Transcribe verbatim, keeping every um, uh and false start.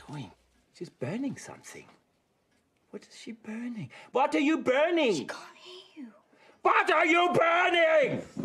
doing? She's burning something. What is she burning? What are you burning? She can't hear you. What are you burning?